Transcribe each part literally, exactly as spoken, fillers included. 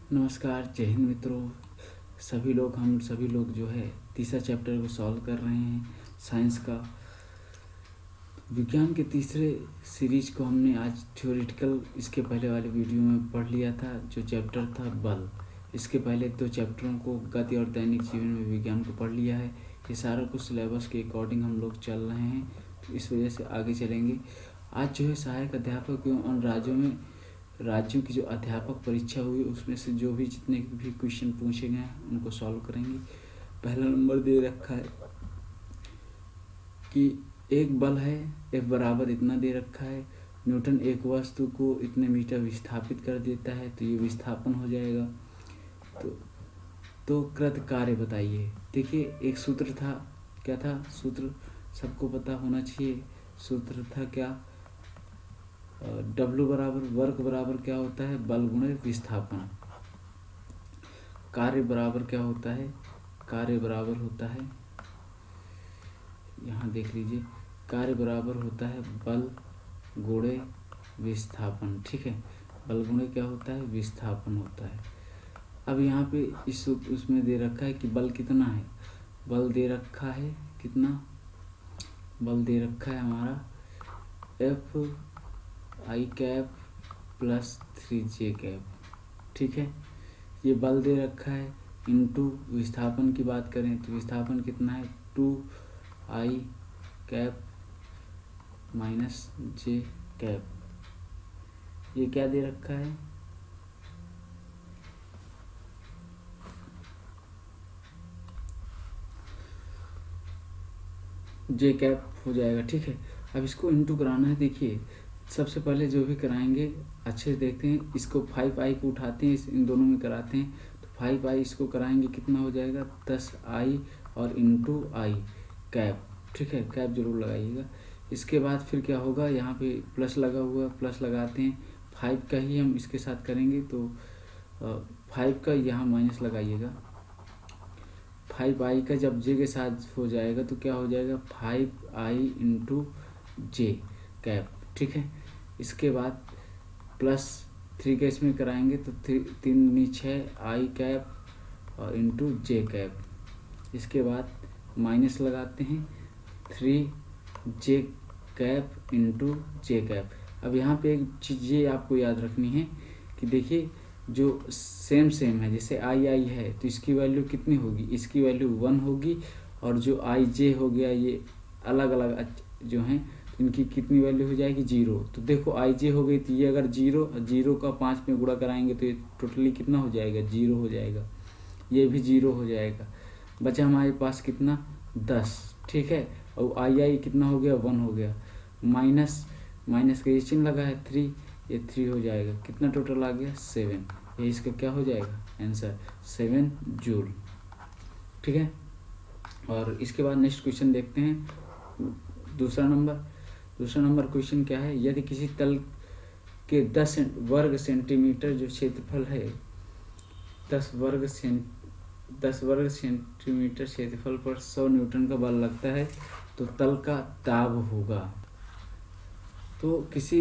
नमस्कार, जय हिंद मित्रों। सभी लोग हम सभी लोग जो है तीसरा चैप्टर को सॉल्व कर रहे हैं साइंस का। विज्ञान के तीसरे सीरीज को हमने आज थ्योरेटिकल इसके पहले वाले वीडियो में पढ़ लिया था, जो चैप्टर था बल। इसके पहले दो चैप्टरों को गति और दैनिक जीवन में विज्ञान को पढ़ लिया है। ये सारा कुछ सिलेबस के अकॉर्डिंग हम लोग चल रहे हैं, तो इस वजह से आगे चलेंगे। आज जो है सहायक अध्यापक एवं राज्यों में राज्यों की जो अध्यापक परीक्षा हुई उसमें से जो भी जितने भी क्वेश्चन पूछे गए हैं उनको सॉल्व करेंगे। पहला नंबर दे रखा है कि एक बल है, F बराबर इतना दे रखा है, न्यूटन एक वस्तु को इतने मीटर विस्थापित कर देता है, तो ये विस्थापन हो जाएगा। तो तो कृत कार्य बताइए। देखिए एक सूत्र था, क्या था सूत्र, सबको पता होना चाहिए। सूत्र था क्या, W बराबर वर्क बराबर क्या होता है, बल गुणे विस्थापन। कार्य बराबर क्या होता है, कार्य बराबर होता है, यहाँ देख लीजिए, कार्य बराबर होता है बल गुणे विस्थापन। ठीक है, बल गुणे क्या होता है, विस्थापन होता है। अब यहाँ पे इस उसमें दे रखा है कि बल कितना है। बल दे रखा है कितना, बल दे रखा है हमारा F I cap plus three J cap. ठीक है, ये बल दे रखा है। इनटू विस्थापन की बात करें तो विस्थापन कितना है, two I cap minus J cap. ये क्या दे रखा है, जे कैप हो जाएगा। ठीक है, अब इसको इनटू कराना है। देखिए सबसे पहले जो भी कराएंगे अच्छे से देखते हैं, इसको फाइव आई को उठाते हैं, इस इन दोनों में कराते हैं, तो फाइव आई इसको कराएंगे कितना हो जाएगा, दस आई और इंटू आई कैप। ठीक है, कैप जरूर लगाइएगा। इसके बाद फिर क्या होगा, यहाँ पे प्लस लगा हुआ है, प्लस लगाते हैं। फाइव का ही हम इसके साथ करेंगे, तो फाइव का यहाँ माइनस लगाइएगा। फाइव आई का जब जे के साथ हो जाएगा तो क्या हो जाएगा, five I into J cap. ठीक है, इसके बाद प्लस थ्री का इसमें कराएंगे तो थ्री तीन दूनी छः आई कैप और इंटू जे कैप। इसके बाद माइनस लगाते हैं, three J cap into J cap. अब यहाँ पे एक चीज़ ये आपको याद रखनी है कि देखिए जो सेम सेम है, जैसे आई आई है तो इसकी वैल्यू कितनी होगी, इसकी वैल्यू वन होगी, और जो आई जे हो गया ये अलग अलग जो हैं इनकी कितनी वैल्यू हो जाएगी, जीरो। तो देखो आई जे हो गई, तो ये अगर जीरो जीरो का पाँच में गुणा कराएंगे तो ये टोटली कितना हो जाएगा, जीरो हो जाएगा। ये भी जीरो हो जाएगा। बचा हमारे पास कितना, दस। ठीक है, और आई आई कितना हो गया, वन हो गया। माइनस माइनस का ये चिन्ह लगा है, थ्री, ये थ्री हो जाएगा। कितना टोटल आ गया, सेवन। ये इसका क्या हो जाएगा आंसर, सेवन जूल। ठीक है, और इसके बाद नेक्स्ट क्वेश्चन देखते हैं। दूसरा नंबर दूसरा नंबर क्वेश्चन क्या है, यदि किसी तल के दस वर्ग सेंटीमीटर जो क्षेत्रफल है, दस वर्ग सेंट दस वर्ग सेंटीमीटर क्षेत्रफल पर सौ न्यूटन का बल लगता है, तो तल का दाब होगा। तो किसी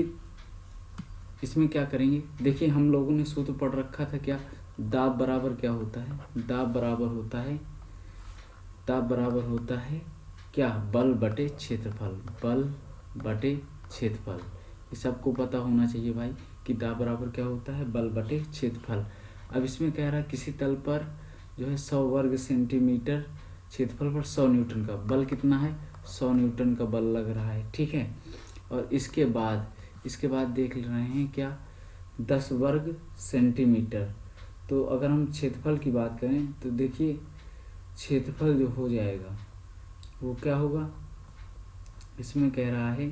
इसमें क्या करेंगे, देखिए हम लोगों ने सूत्र पढ़ रखा था, क्या, दाब बराबर क्या होता है, दाब बराबर होता है दाब बराबर होता है क्या, बल बटे क्षेत्रफल, बल बटे क्षेत्रफल। ये सबको पता होना चाहिए भाई कि दाब बराबर क्या होता है, बल बटे क्षेत्रफल। अब इसमें कह रहा है किसी तल पर जो है सौ वर्ग सेंटीमीटर क्षेत्रफल पर सौ न्यूटन का बल कितना है, सौ न्यूटन का बल लग रहा है। ठीक है, और इसके बाद इसके बाद देख रहे हैं क्या, दस वर्ग सेंटीमीटर। तो अगर हम क्षेत्रफल की बात करें तो देखिए क्षेत्रफल जो हो जाएगा वो क्या होगा, इसमें कह रहा है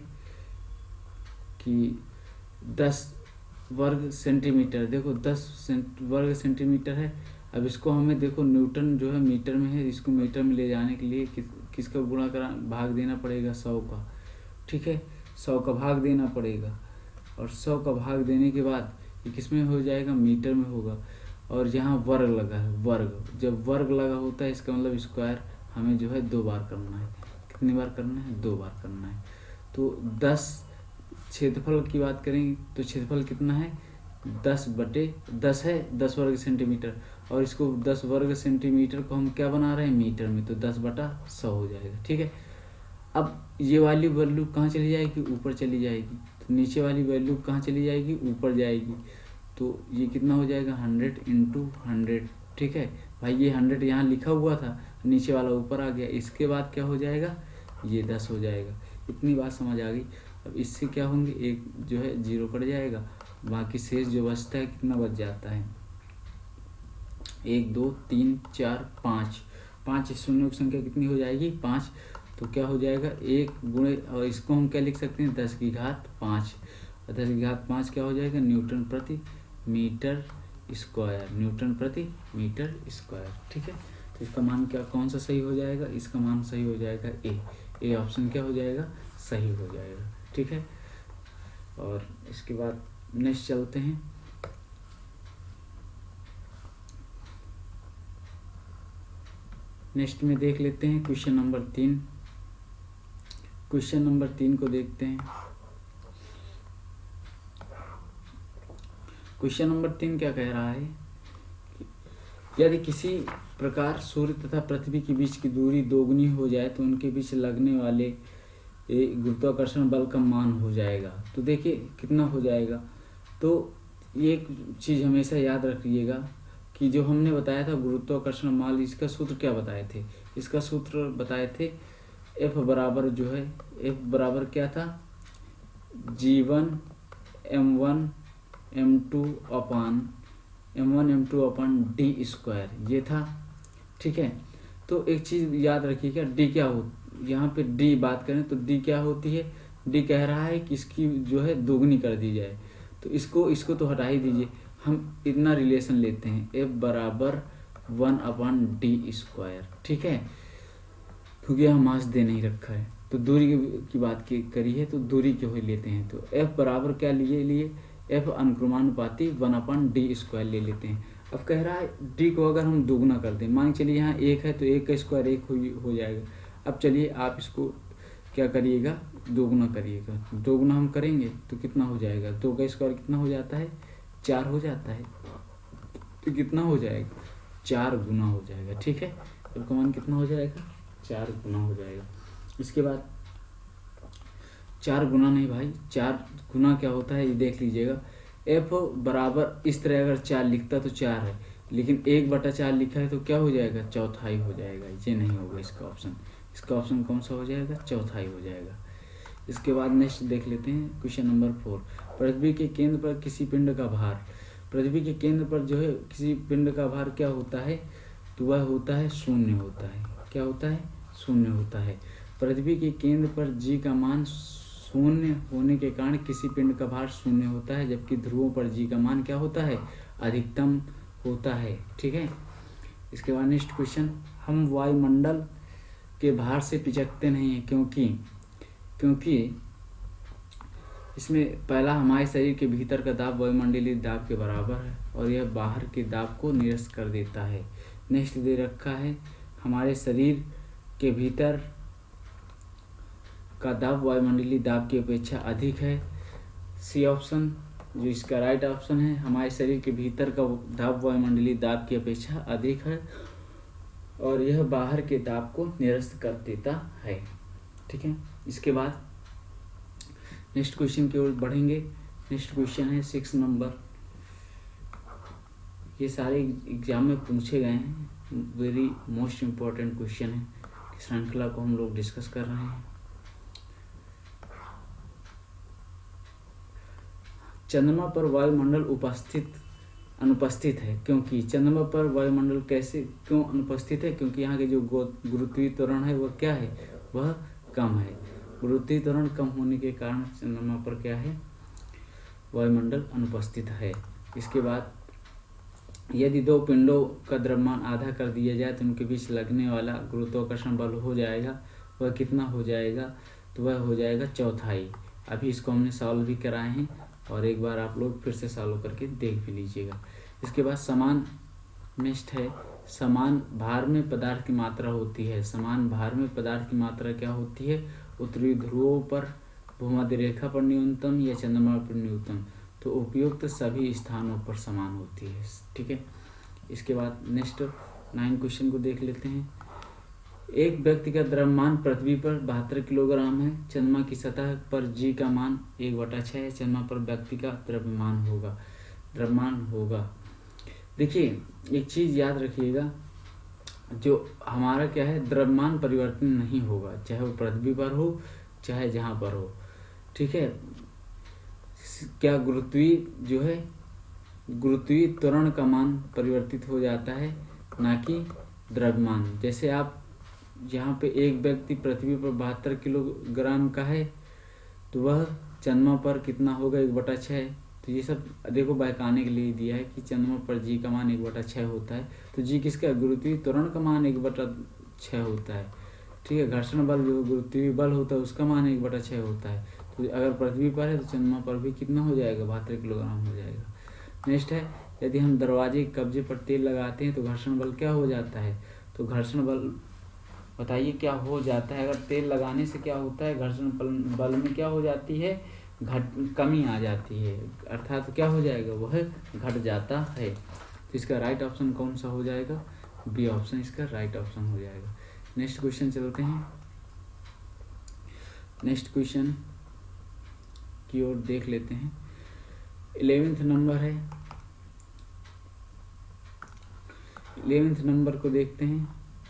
कि दस वर्ग सेंटीमीटर, देखो दस सेंट वर्ग सेंटीमीटर है। अब इसको हमें देखो न्यूटन जो है मीटर में है, इसको मीटर में ले जाने के लिए किस किसका गुणा करा भाग देना पड़ेगा, सौ का। ठीक है, सौ का भाग देना पड़ेगा, और सौ का भाग देने के बाद ये किस में हो जाएगा, मीटर में होगा। और यहाँ वर्ग लगा है, वर्ग जब वर्ग लगा होता है इसका मतलब स्क्वायर हमें जो है दो बार करना है। कितनी बार करना है, दो बार करना है। तो दस क्षेत्रफल की बात करें तो क्षेत्रफल कितना है, दस बटे दस है, दस वर्ग सेंटीमीटर, और इसको दस वर्ग सेंटीमीटर को हम क्या बना रहे हैं, मीटर में, तो दस बटा सौ हो जाएगा। ठीक है, अब ये वाली वैल्यू कहाँ चली जाएगी, ऊपर चली जाएगी, तो नीचे वाली वैल्यू कहाँ चली जाएगी, ऊपर जाएगी, तो ये कितना हो जाएगा, हंड्रेड इंटू हंड्रेड। ठीक है भाई, ये हंड्रेड यहाँ लिखा हुआ था, नीचे वाला ऊपर आ गया, इसके बाद क्या हो जाएगा, ये दस हो जाएगा। इतनी बात समझ आ गई। अब इससे क्या होंगे, एक जो है जीरो कट जाएगा, बाकी शेष जो बचता है कितना बच जाता है, एक दो तीन चार पाँच, पाँच शून्य की संख्या कितनी हो जाएगी, पाँच, तो क्या हो जाएगा, एक गुणे, और इसको हम क्या लिख सकते हैं, दस की घात पाँच, और दस की घात पाँच क्या हो जाएगा, न्यूटन प्रति मीटर स्क्वायर, न्यूटन प्रति मीटर स्क्वायर। ठीक है, तो इसका मान क्या, कौन सा सही हो जाएगा, इसका मान सही हो जाएगा ए, ए ऑप्शन क्या हो जाएगा, सही हो जाएगा। ठीक है, और इसके बाद नेक्स्ट चलते हैं। नेक्स्ट में देख लेते हैं क्वेश्चन नंबर तीन। क्वेश्चन नंबर तीन को देखते हैं। क्वेश्चन नंबर तीन क्या कह रहा है, यदि किसी प्रकार सूर्य तथा पृथ्वी के बीच की दूरी दोगुनी हो जाए तो उनके बीच लगने वाले गुरुत्वाकर्षण बल का मान हो जाएगा। तो देखिए कितना हो जाएगा, तो ये एक चीज़ हमेशा याद रखिएगा कि जो हमने बताया था गुरुत्वाकर्षण बल, इसका सूत्र क्या बताए थे, इसका सूत्र बताए थे F बराबर जो है, F बराबर क्या था, G one M one M two upon M one M two upon D square, ये था। ठीक है, तो एक चीज़ याद रखिएगा, डी क्या हो, यहाँ पे डी बात करें तो डी क्या होती है, डी कह रहा है कि इसकी जो है दोगुनी कर दी जाए, तो इसको इसको तो हटा ही दीजिए, हम इतना रिलेशन लेते हैं, एफ बराबर वन अपान डी स्क्वायर। ठीक है, क्योंकि यहाँ मास दे नहीं रखा है, तो दूरी की बात की करी है तो दूरी क्यों ही लेते हैं, तो एफ बराबर क्या लिए लिए एफ अनुक्रमानुपाती वन अपान डी स्क्वायर ले लेते हैं। अब कह रहा है डी को अगर हम दोगुना कर दें, मान चलिए यहाँ एक है तो एक का स्क्वायर एक हो, हो जाएगा। अब चलिए आप इसको क्या करिएगा, दोगुना करिएगा, दोगुना हम करेंगे तो कितना हो जाएगा, दो का स्क्वायर कितना हो जाता है, चार हो जाता है, तो कितना हो जाएगा, चार गुना हो जाएगा। ठीक है, अब का मान कितना हो जाएगा, चार गुना हो जाएगा। इसके बाद चार गुना नहीं भाई, चार गुना क्या होता है ये देख लीजिएगा, एफ बराबर इस तरह अगर चार लिखता तो चार है, लेकिन एक बटा चार लिखा है तो क्या हो जाएगा, चौथाई हो जाएगा, ये नहीं होगा इसका ऑप्शन, इसका ऑप्शन कौन सा हो जाएगा, चौथाई हो जाएगा। इसके बाद नेक्स्ट देख लेते हैं क्वेश्चन नंबर फोर। पृथ्वी के केंद्र पर किसी पिंड का भार, पृथ्वी के केंद्र पर जो है किसी पिंड का भार क्या होता है, तो वह होता है शून्य होता है, क्या होता है, शून्य होता है। पृथ्वी के केंद्र पर जी का मान शून्य होने के कारण किसी पिंड का भार शून्य होता है, जबकि ध्रुवों पर जी का मान क्या होता है, अधिकतम होता है। ठीक है, इसके बाद नेक्स्ट क्वेश्चन, हम वायुमंडल के भार से पिचकते नहीं हैं, क्योंकि क्योंकि इसमें पहला हमारे शरीर के भीतर का दाब वायुमंडलीय दाब के बराबर है और यह बाहर के दाब को निरस्त कर देता है। नेक्स्ट दे रखा है, हमारे शरीर के भीतर का दाब वायुमंडलीय दाब की अपेक्षा अधिक है। सी ऑप्शन जो इसका राइट ऑप्शन है, हमारे शरीर के भीतर का दाब वायुमंडलीय दाब की अपेक्षा अधिक है और यह बाहर के दाब को निरस्त कर देता है। ठीक है, इसके बाद नेक्स्ट क्वेश्चन की ओर बढ़ेंगे। नेक्स्ट क्वेश्चन है सिक्स नंबर, ये सारे एग्जाम में पूछे गए हैं, वेरी मोस्ट इम्पोर्टेंट क्वेश्चन है, श्रृंखला को हम लोग डिस्कस कर रहे हैं। चंद्रमा पर वायुमंडल उपस्थित अनुपस्थित है, क्योंकि चंद्रमा पर वायुमंडल कैसे क्यों अनुपस्थित है, क्योंकि यहाँ के जो गुरुत्वीय त्वरण है वह क्या है, वह कम है। गुरुत्वीय त्वरण कम होने के कारण चंद्रमा पर क्या है, वायुमंडल अनुपस्थित है। इसके बाद यदि दो पिंडों का द्रव्यमान आधा कर दिया जाए तो उनके बीच लगने वाला गुरुत्वाकर्षण बल हो जाएगा, वह कितना हो जाएगा, तो वह हो जाएगा चौथाई। अभी इसको हमने सॉल्व भी कराए हैं और एक बार आप लोग फिर से सॉल्व करके देख भी लीजिएगा। इसके बाद समान नेक्स्ट है, समान भार में पदार्थ की मात्रा होती है। समान भार में पदार्थ की मात्रा क्या होती है, उत्तरी ध्रुवों पर भूमध्य रेखा पर न्यूनतम या चंद्रमा पर न्यूनतम। तो उपयुक्त सभी स्थानों पर समान होती है। ठीक है, इसके बाद नेक्स्ट नाइन क्वेश्चन को देख लेते हैं। एक व्यक्ति का द्रव्यमान पृथ्वी पर बहत्तर किलोग्राम है। चंद्रमा की सतह पर जी का मान एक बटा छः है। चंद्रमा पर व्यक्ति का द्रव्यमान होगा द्रव्यमान होगा देखिए, एक चीज़ याद रखिएगा, जो हमारा क्या है, द्रव्यमान परिवर्तन नहीं होगा, चाहे वो पृथ्वी पर हो चाहे जहाँ पर हो। ठीक है, क्या गुरुत्वीय जो है गुरुत्वीय त्वरण का मान परिवर्तित हो जाता है, ना कि द्रव्यमान। जैसे आप यहाँ पे एक व्यक्ति पृथ्वी पर बहत्तर किलोग्राम का है, तो वह चंद्रमा पर कितना होगा, एक बटा छः। तो ये सब देखो बहकाने के लिए दिया है कि चंद्रमा पर जी का मान एक बटा छः होता है। तो जी किसका, गुरुत्वीय त्वरण का मान एक बटा छः होता है। ठीक है, घर्षण बल जो गुरुत्वीय बल होता है उसका मान एक बटा छः होता है। तो अगर पृथ्वी पर है तो चंद्रमा पर भी कितना हो जाएगा, बहत्तर किलोग्राम हो जाएगा। नेक्स्ट है, यदि हम दरवाजे के कब्जे पर तेल लगाते हैं तो घर्षण बल क्या हो जाता है। तो घर्षण बल बताइए क्या हो जाता है। अगर तेल लगाने से क्या होता है, घर्षण बल में क्या हो जाती है, घट कमी आ जाती है, अर्थात क्या हो जाएगा, वह घट जाता है। तो इसका राइट ऑप्शन कौन सा हो जाएगा, बी ऑप्शन इसका राइट ऑप्शन हो जाएगा। नेक्स्ट क्वेश्चन चलते हैं। नेक्स्ट क्वेश्चन की ओर देख लेते हैं। इलेवेंथ नंबर है, इलेवेंथ नंबर को देखते हैं।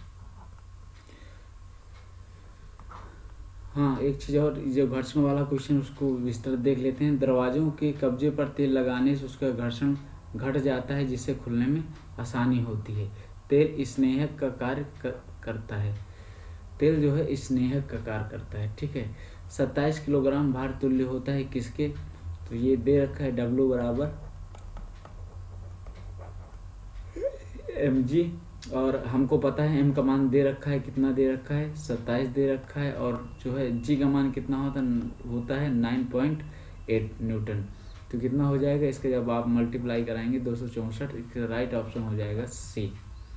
हाँ, एक चीज़ और, जो घर्षण वाला क्वेश्चन उसको विस्तार देख लेते हैं। दरवाजों के कब्जे पर तेल लगाने से उसका घर्षण घट जाता है, जिससे खुलने में आसानी होती है। तेल स्नेहक का कार्य कर, करता है तेल जो है स्नेहक का कार्य करता है। ठीक है, सत्ताईस किलोग्राम भार तुल्य होता है किसके, तो ये दे रखा है डब्ल्यू बराबर एम जी, और हमको पता है एम का मान दे रखा है, कितना दे रखा है, सत्ताईस दे रखा है, और जो है जी का मान कितना होता होता है नाइन पॉइंट एट न्यूटन। तो कितना हो जाएगा इसका, जब आप मल्टीप्लाई कराएंगे दो सौ चौंसठ, इसका राइट ऑप्शन हो जाएगा सी।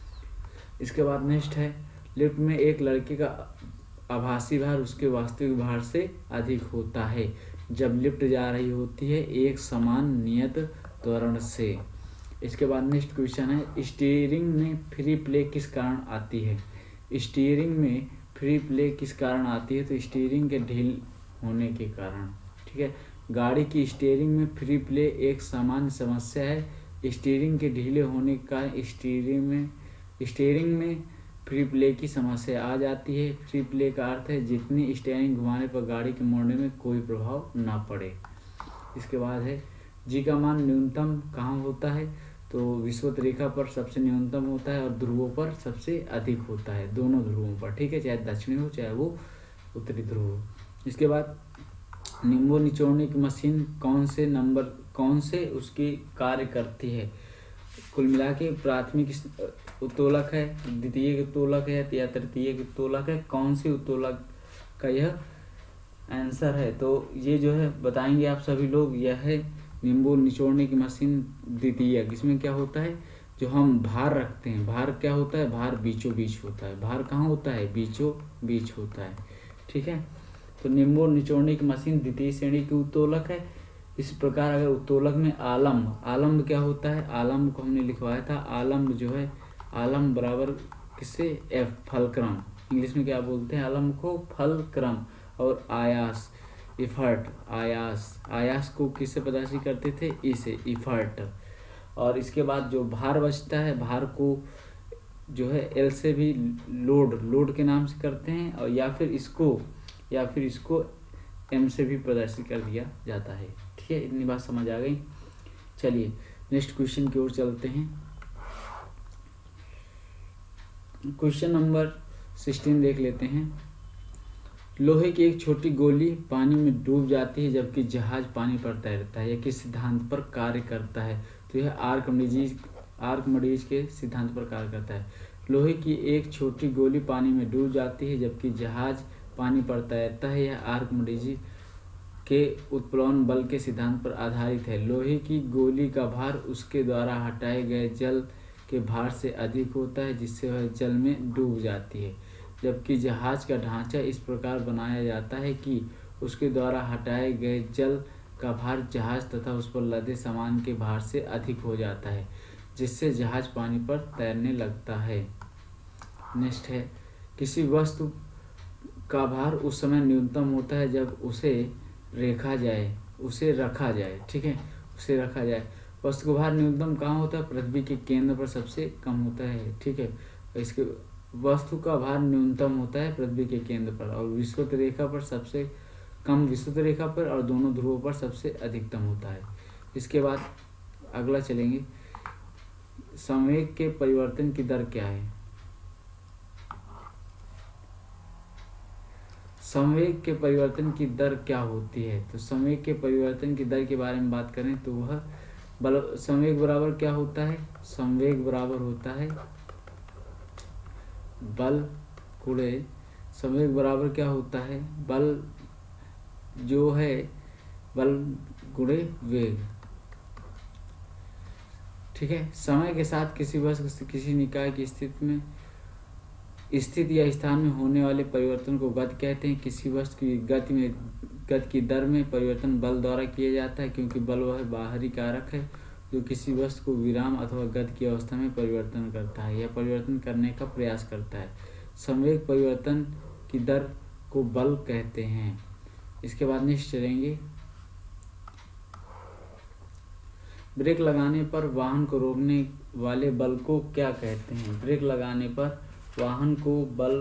इसके बाद नेक्स्ट है, लिफ्ट में एक लड़के का आभासी भार उसके वास्तविक भार से अधिक होता है जब लिफ्ट जा रही होती है एक समान नियत त्वरण से। इसके बाद नेक्स्ट क्वेश्चन है, स्टीयरिंग में फ्री प्ले किस कारण आती है। स्टीयरिंग में फ्री प्ले किस कारण आती है, तो स्टीयरिंग के ढील होने के कारण। ठीक है, गाड़ी की स्टीयरिंग में फ्री प्ले एक सामान्य समस्या है। स्टीयरिंग के ढीले होने का स्टीयरिंग में स्टीयरिंग में फ्री प्ले की समस्या आ जाती है। फ्री प्ले का अर्थ है जितनी स्टीयरिंग घुमाने पर गाड़ी के मोड़ने में कोई प्रभाव ना पड़े। इसके बाद है, जी का मान न्यूनतम कहाँ होता है, तो विषुवत रेखा पर सबसे न्यूनतम होता है और ध्रुवों पर सबसे अधिक होता है, दोनों ध्रुवों पर। ठीक है, चाहे दक्षिणी हो चाहे वो उत्तरी ध्रुव हो। इसके बाद नींबू निचोड़ने की मशीन कौन से नंबर कौन से उसकी कार्य करती है। कुल मिला के प्राथमिक उत्तोलक है, द्वितीय उत्तोलक है या तृतीय उत्तोलक है, कौन सी उत्तोलक का यह आंसर है। तो ये जो है बताएंगे आप सभी लोग, यह है नींबू निचोड़ने की मशीन द्वितीय। इसमें क्या होता है, जो हम भार रखते हैं, भार क्या होता है, भार बीचों बीच होता है। भार कहाँ होता है, बीचों बीच होता है। ठीक है, तो नींबू निचोड़ने की मशीन द्वितीय श्रेणी की उत्तोलक है। इस प्रकार अगर उत्तोलक में आलम्ब आलम्ब क्या होता है, आलम्ब को हमने लिखवाया था, आलम्ब जो है आलम्ब बराबर किससे, एफ फलक्रम, इंग्लिश में क्या बोलते हैं आलम्ब को, फलक्रम। और आयास इफर्ट, आयास आयास को किससे प्रदर्शित करते थे, इसे इफर्ट। और इसके बाद जो भार बचता है, भार को जो है एल से भी लोड लोड के नाम से करते हैं, और या फिर इसको या फिर इसको एम से भी प्रदर्शित कर दिया जाता है। ठीक है, इतनी बात समझ आ गई। चलिए नेक्स्ट क्वेश्चन की ओर चलते हैं। क्वेश्चन नंबर सिक्सटीन देख लेते हैं। लोहे की एक छोटी गोली पानी में डूब जाती है जबकि जहाज पानी पर तैरता है, यह किस सिद्धांत पर कार्य करता है। तो यह आर्किमिडीज आर्किमिडीज के सिद्धांत पर कार्य करता है। लोहे की एक छोटी गोली पानी में डूब जाती है जबकि जहाज पानी पर तैरता है, यह आर्किमिडीज के उत्प्लवन बल के सिद्धांत पर आधारित है। लोहे की गोली का भार उसके द्वारा हटाए गए जल के भार से अधिक होता है जिससे वह जल में डूब जाती है, जबकि जहाज का ढांचा इस प्रकार बनाया जाता है कि उसके द्वारा हटाए गए जल का भार जहाज तथा उस पर लदे सामान के भार से अधिक हो जाता है, जिससे जहाज पानी पर तैरने लगता है। नेक्स्ट है, किसी वस्तु का भार उस समय न्यूनतम होता है जब उसे रेखा जाए उसे रखा जाए ठीक है, उसे रखा जाए। वस्तु का भार न्यूनतम कहाँ होता है? पृथ्वी के केंद्र पर सबसे कम होता है ठीक है। इसके वस्तु का भार न्यूनतम होता है पृथ्वी के केंद्र पर और विषुवत रेखा पर सबसे कम विषुवत रेखा पर और दोनों ध्रुवों पर सबसे अधिकतम होता है। इसके बाद अगला चलेंगे, संवेग के परिवर्तन की दर क्या है? संवेग के परिवर्तन की दर क्या होती है? तो संवेग के परिवर्तन की दर के बारे में बात करें तो वह बल संवेग बराबर क्या होता है? संवेग बराबर होता है बल गुणे संवेग बराबर क्या होता है? बल जो है बल गुणे वेग ठीक है। समय के साथ किसी वस्तु किसी निकाय की स्थिति में स्थिति या स्थान में होने वाले परिवर्तन को गति कहते हैं। किसी वस्तु की गति में गति की दर में परिवर्तन बल द्वारा किया जाता है, क्योंकि बल वह बाहरी कारक है जो किसी वस्तु को विराम अथवा गति की अवस्था में परिवर्तन करता है या परिवर्तन करने का प्रयास करता है। संवेग परिवर्तन की दर को बल कहते हैं। इसके बाद नेक्स्ट चलेंगे, ब्रेक लगाने पर वाहन को रोकने वाले बल को क्या कहते हैं? ब्रेक लगाने पर वाहन को बल,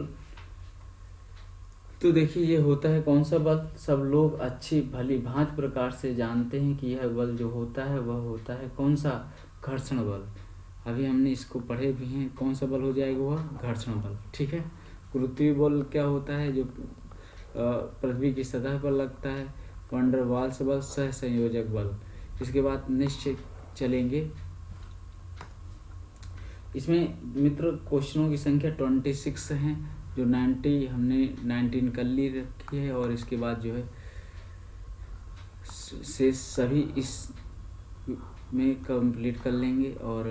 तो देखिए ये होता है कौन सा बल? सब लोग अच्छी भली भांति प्रकार से जानते हैं कि यह बल जो होता है वह होता है कौन सा? घर्षण बल। अभी हमने इसको पढ़े भी हैं। कौन सा बल हो जाएगा? वह घर्षण बल ठीक है। गुरुत्वीय बल क्या होता है? जो पृथ्वी की सतह पर लगता है। वैन डर वाल्स बल, सह संयोजक बल। इसके बाद निश्चित चलेंगे, इसमें मित्र क्वेश्चनों की संख्या छब्बीस हैं, जो नब्बे हमने उन्नीस कर ली रखी है और इसके बाद जो है से सभी इस में कंप्लीट कर लेंगे। और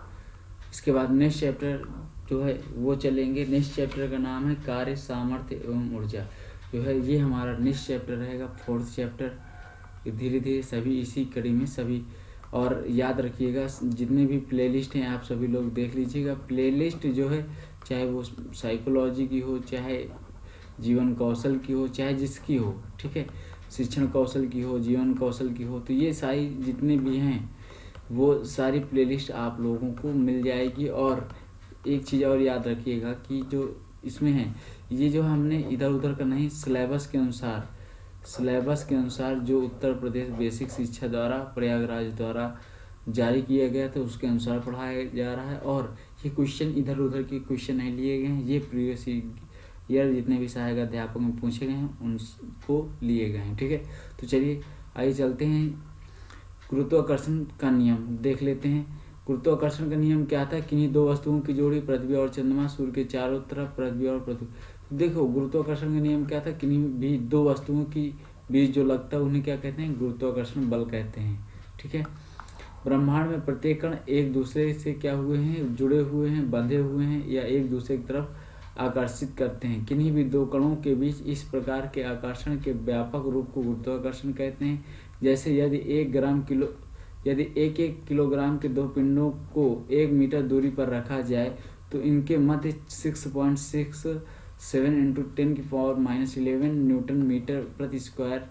इसके बाद नेक्स्ट चैप्टर जो है वो चलेंगे। नेक्स्ट चैप्टर का नाम है कार्य सामर्थ्य एवं ऊर्जा, जो है ये हमारा नेक्स्ट चैप्टर रहेगा, फोर्थ चैप्टर। धीरे धीरे सभी इसी कड़ी में सभी, और याद रखिएगा जितने भी प्लेलिस्ट हैं आप सभी लोग देख लीजिएगा। प्लेलिस्ट जो है चाहे वो साइकोलॉजी की हो, चाहे जीवन कौशल की हो, चाहे जिसकी हो ठीक है, शिक्षण कौशल की हो, जीवन कौशल की हो, तो ये सारी जितने भी हैं वो सारी प्लेलिस्ट आप लोगों को मिल जाएगी। और एक चीज़ और याद रखिएगा कि जो इसमें है ये जो हमने इधर उधर का नहीं, सिलेबस के अनुसार सिलेबस के अनुसार जो उत्तर प्रदेश बेसिक शिक्षा द्वारा प्रयागराज द्वारा जारी किया गया था उसके अनुसार पढ़ाया जा रहा है। और ये क्वेश्चन इधर उधर के क्वेश्चन नहीं लिए गए हैं, ये प्रीवियस ईयर जितने भी सहायक अध्यापक में पूछे गए हैं उनको लिए गए हैं ठीक है। तो चलिए आइए चलते हैं, गुरुत्वाकर्षण का नियम देख लेते हैं। गुरुत्वाकर्षण का नियम क्या था? किन्हीं दो वस्तुओं की जोड़ी, पृथ्वी और चंद्रमा, सूर्य के चारों तरफ, पृथ्वी और पृथ्वी। देखो गुरुत्वाकर्षण का नियम क्या था? किन्हीं भी दो वस्तुओं की बीच जो लगता है उन्हें क्या कहते हैं? गुरुत्वाकर्षण बल कहते हैं ठीक है। ब्रह्मांड में प्रत्येक कण एक दूसरे से क्या हुए हैं? जुड़े हुए हैं, बंधे हुए हैं या एक दूसरे की तरफ आकर्षित करते हैं। किन्हीं भी दो कणों के बीच इस प्रकार के आकर्षण के व्यापक रूप को गुरुत्वाकर्षण कहते हैं। जैसे यदि एक ग्राम किलो यदि एक एक किलोग्राम के दो पिंडों को एक मीटर दूरी पर रखा जाए तो इनके मध्य six point six seven into ten की power minus eleven newton metre प्रति स्क्वायर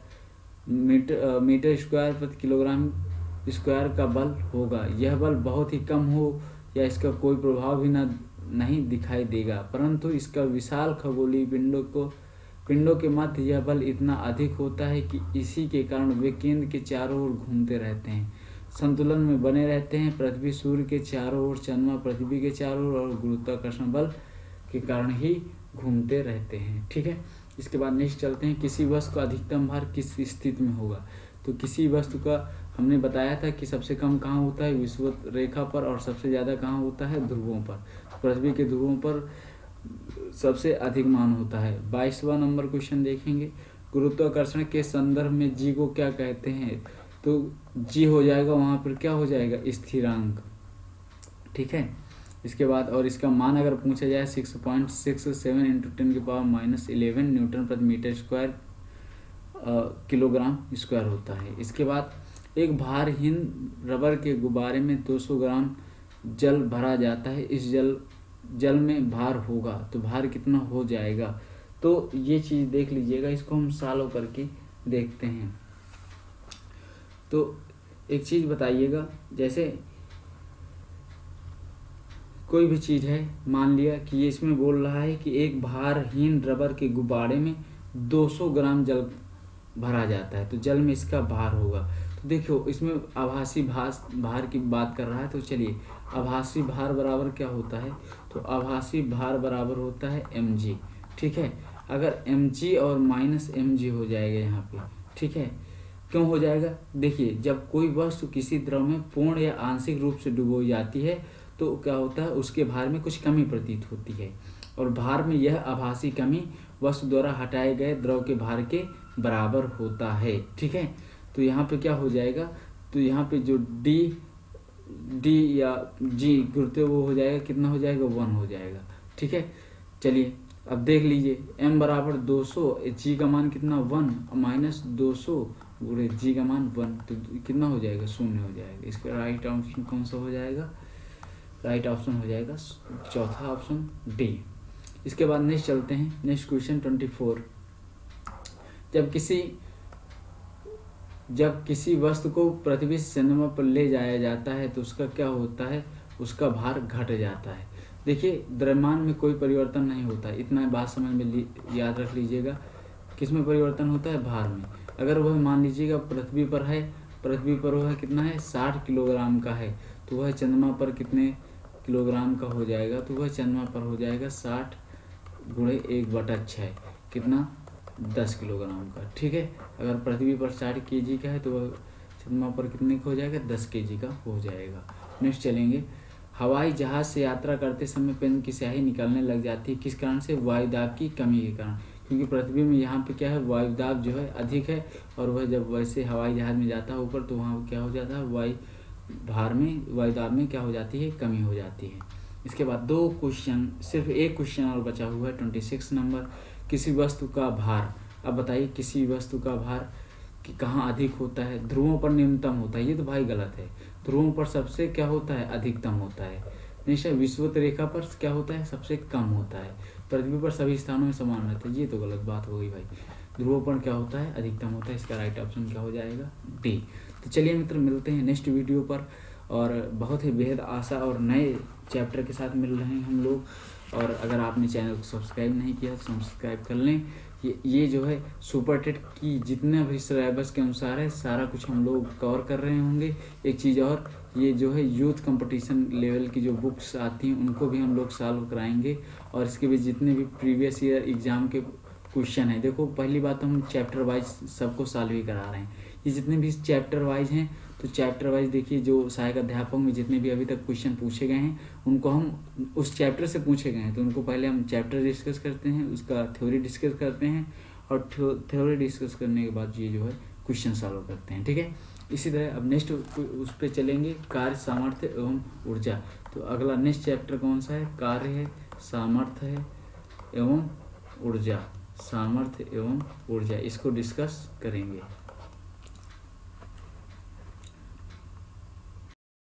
मीटर मीटर स्क्वायर प्रति किलोग्राम स्क्वायर का बल होगा। यह बल बहुत ही कम हो या इसका कोई प्रभाव भी न नहीं दिखाई देगा, परंतु इसका विशाल खगोलीय पिंडों को पिंडों के मध्य यह बल इतना अधिक होता है कि इसी के कारण वे केंद्र के चारों ओर घूमते रहते हैं, संतुलन में बने रहते हैं। पृथ्वी सूर्य के चारों ओर, चंद्रमा पृथ्वी के चारों ओर और गुरुत्वाकर्षण बल के कारण ही घूमते रहते हैं ठीक है। इसके बाद नेक्स्ट चलते हैं, किसी वस्तु का अधिकतम भार किस स्थिति में होगा? तो किसी वस्तु का हमने बताया था कि सबसे कम कहाँ होता है? विषुवत रेखा पर, और सबसे ज़्यादा कहाँ होता है? ध्रुवों पर। पृथ्वी के ध्रुवों पर सबसे अधिक मान होता है। बाईसवां नंबर क्वेश्चन देखेंगे, गुरुत्वाकर्षण के संदर्भ में जी को क्या कहते हैं? तो जी हो जाएगा वहाँ पर क्या हो जाएगा? स्थिरांक ठीक है। इसके बाद और इसका मान अगर पूछा जाए six point six seven into ten की पावर माइनस इलेवन न्यूटन प्रति मीटर स्क्वायर किलोग्राम स्क्वायर होता है। इसके बाद एक भारहीन रबर के गुब्बारे में दो सौ ग्राम जल भरा जाता है। इस जल जल में भार होगा तो भार कितना हो जाएगा। तो ये चीज़ देख लीजिएगा, इसको हम सॉल्व करके देखते हैं। तो एक चीज़ बताइएगा, जैसे कोई भी चीज़ है, मान लिया कि ये इसमें बोल रहा है कि एक भारहीन रबर के गुब्बारे में दो सौ ग्राम जल भरा जाता है तो जल में इसका भार होगा। तो देखो इसमें आभासी भार भार की बात कर रहा है। तो चलिए, आभासी भार बराबर क्या होता है, तो आभासी भार बराबर होता है एम जी। ठीक है, अगर एम जी और माइनस एम जी हो जाएगा यहाँ पे। ठीक है, क्यों हो जाएगा, देखिए जब कोई वस्तु किसी द्रव में पूर्ण या आंशिक रूप से डुबोई जाती है तो क्या होता है, उसके भार में कुछ कमी प्रतीत होती है और भार में यह आभासी कमी वस्तु द्वारा हटाए गए द्रव के भार के बराबर होता है। ठीक है, तो यहाँ पे क्या हो जाएगा, तो यहाँ पे जो डी डी या जी गुरुत्व वो हो जाएगा, कितना हो जाएगा, वन हो जाएगा। ठीक है, चलिए अब देख लीजिए, m बराबर दो सौ, जी का मान कितना वन, माइनस दो सौ गुणे जी का मान वन, तो कितना हो जाएगा, शून्य हो जाएगा। इसका राइट ऑप्शन कौन सा हो जाएगा, राइट ऑप्शन हो जाएगा चौथा ऑप्शन डी। इसके बाद नेक्स्ट चलते हैं, नेक्स्ट क्वेश्चन ट्वेंटी फोर। जब किसी जब किसी वस्तु को पृथ्वी से चंद्रमा पर ले जाया जाता है तो उसका क्या होता है, उसका भार घट जाता है। देखिए द्रव्यमान में कोई परिवर्तन नहीं होता, इतना बात समझ में याद रख लीजिएगा। किस में परिवर्तन होता है, भार में। अगर वह मान लीजिएगा पृथ्वी पर है, पृथ्वी पर वह कितना है, साठ किलोग्राम का है, तो वह चंद्रमा पर कितने किलोग्राम का हो जाएगा, तो वह चंद्रमा पर हो जाएगा साठ गुणे एक बटा छः, कितना, दस किलोग्राम का। ठीक है, अगर पृथ्वी पर साठ के जी का है तो वह चंद्रमा पर कितने का हो जाएगा, दस के जी का हो जाएगा। नेक्स्ट चलेंगे, हवाई जहाज से यात्रा करते समय पेन की स्याही निकलने लग जाती है, किस कारण से, वायुदाब की कमी के कारण। क्योंकि पृथ्वी में यहाँ पे क्या है, वायुदाब जो है अधिक है और वह जब वैसे हवाई जहाज में जाता है ऊपर तो वहाँ क्या हो जाता है, वायु भार में, वायुदाब में क्या हो जाती है, कमी हो जाती है। इसके बाद दो क्वेश्चन, सिर्फ एक क्वेश्चन और बचा हुआ है, ट्वेंटी सिक्स नंबर। किसी वस्तु का भार, अब बताइए किसी वस्तु का भार कि कहाँ अधिक होता है, ध्रुवों पर न्यूनतम होता है, ये तो भाई गलत है। ध्रुवों पर सबसे क्या होता है, अधिकतम होता है। नेक्स्ट है, विषुवत रेखा पर क्या होता है, सबसे कम होता है। पृथ्वी पर सभी स्थानों में समान रहता है, ये तो गलत बात हो गई भाई। ध्रुवों पर क्या होता है, अधिकतम होता है। इसका राइट ऑप्शन क्या हो जाएगा, डी। तो चलिए मित्र, मिलते हैं नेक्स्ट वीडियो पर, और बहुत ही बेहद आशा और नए चैप्टर के साथ मिल रहे हैं हम लोग। और अगर आपने चैनल को सब्सक्राइब नहीं किया तो सब्सक्राइब कर लें। ये ये जो है सुपर टेट की जितना भी सिलेबस के अनुसार है सारा कुछ हम लोग कवर कर रहे होंगे। एक चीज़ और, ये जो है यूथ कंपटीशन लेवल की जो बुक्स आती हैं उनको भी हम लोग सॉल्व कराएंगे। और इसके भी जितने भी प्रीवियस ईयर एग्ज़ाम के क्वेश्चन है, देखो पहली बात हम चैप्टर वाइज सबको सॉल्व ही करा रहे हैं। ये जितने भी चैप्टर वाइज हैं तो चैप्टर वाइज देखिए, जो सहायक अध्यापक में जितने भी अभी तक क्वेश्चन पूछे गए हैं उनको हम उस चैप्टर से पूछे गए हैं तो उनको पहले हम चैप्टर डिस्कस करते हैं, उसका थ्योरी डिस्कस करते हैं और थ्योरी डिस्कस करने के बाद ये जो है क्वेश्चन सॉल्व करते हैं। ठीक है, इसी तरह अब नेक्स्ट उस पर चलेंगे, कार्य, सामर्थ्य एवं ऊर्जा। तो अगला नेक्स्ट चैप्टर कौन सा है, कार्य है, सामर्थ्य है एवं ऊर्जा, सामर्थ्य एवं ऊर्जा, इसको डिस्कस करेंगे।